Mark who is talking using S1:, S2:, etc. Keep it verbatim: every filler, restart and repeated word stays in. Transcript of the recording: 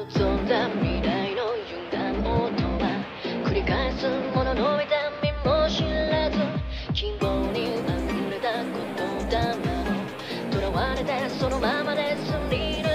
S1: 望んだ未来の歪んだ音は繰り返すものの痛みも知らず希望にあふれた言霊の囚われてそのままでスリー